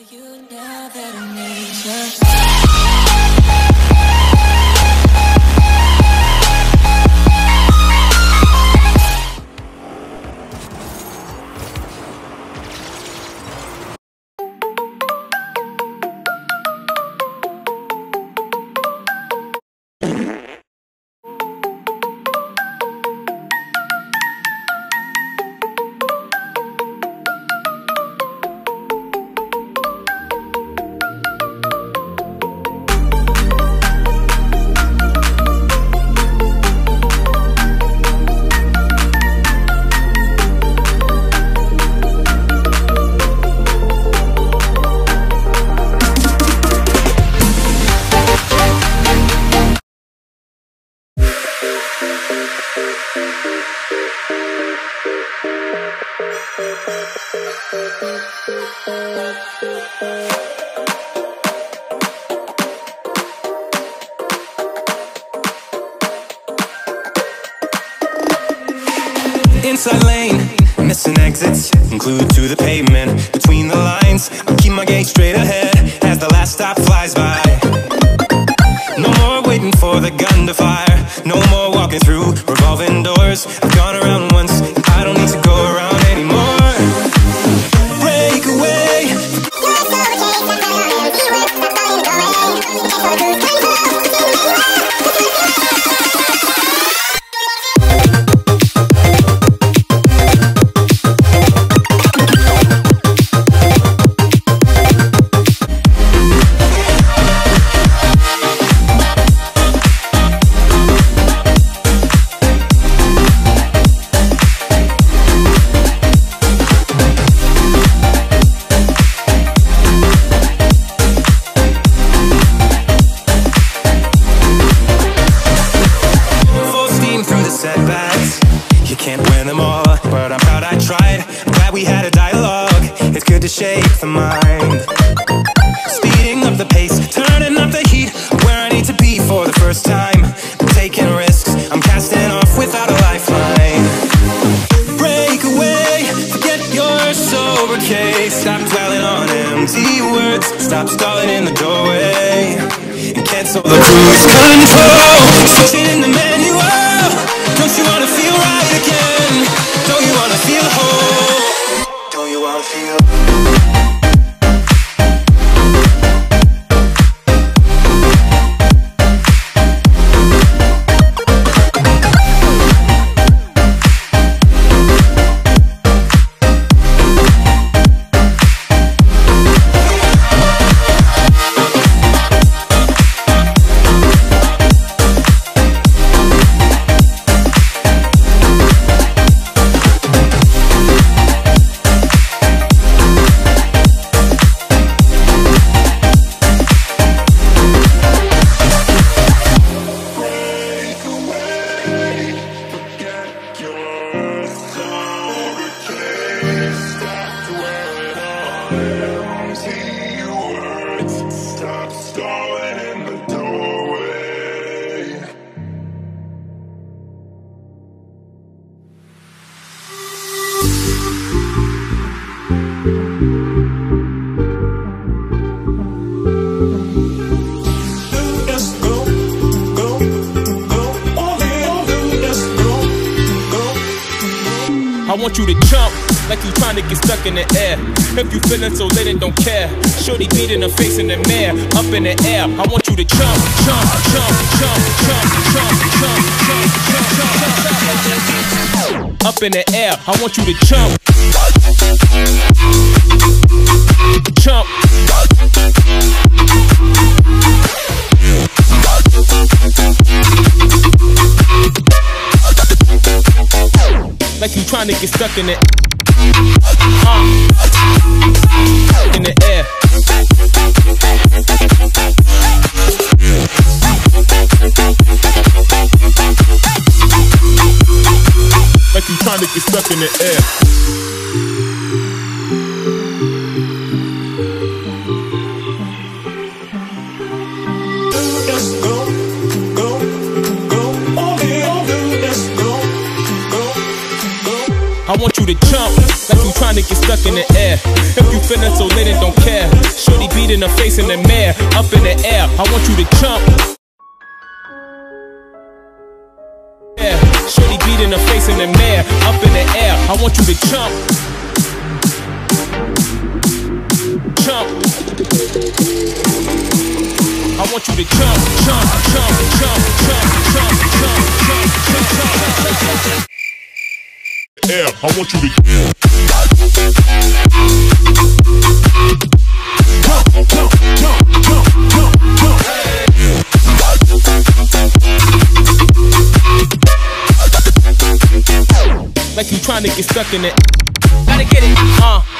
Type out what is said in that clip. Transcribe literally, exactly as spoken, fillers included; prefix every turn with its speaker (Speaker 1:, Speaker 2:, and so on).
Speaker 1: You now that I need you.
Speaker 2: Inside lane, missing exits, glued to the pavement. Between the lines, I'll keep my gaze straight ahead as the last stop flies by. No more waiting for the gun to fire, no more walking through revolving doors. I've gone around once, I don't need to go around anymore. Break away. Can't win them all, but I'm proud I tried. I'm glad we had a dialogue, it's good to shake the mind. Speeding up the pace, turning up the heat, where I need to be for the first time. I'm taking risks, I'm casting off without a lifeline. Break away, forget your sober case. Stop dwelling on empty words, stop stalling in the doorway, and cancel the cruise control. Switching in the manual. Don't you wanna feel right again? Don't you wanna feel whole? Don't you wanna feel? Stop stalling in the doorway. Let's go, go, go, all in. Let's go, go, go.
Speaker 3: I want you to jump like you trying to get stuck in the air. If you feeling so lit and don't care, shorty beating her face in the mirror, up in the air. I want you to jump, jump, jump, jump, jump, jump, jump, jump, jump, jump, up in the air. I want you to jump, jump. Like you trying to get stuck in it. Uh, in the air. Like you trying to get stuck in the air. I want you to jump like you trying trying to get stuck in the air. If you feeling so lit and don't care, shorty beating her face in the mirror, up in the air. I want you to jump. Yeah, shorty beating her face in the mirror, up in the air. I want you to jump. Jump. I want you to jump, jump, jump, jump, jump, jump, jump, jump, jump, jump, jump. Yeah, I want you to jump, jump, jump, jump, jump, jump. Like you trying to get stuck in it. Gotta get it, uh.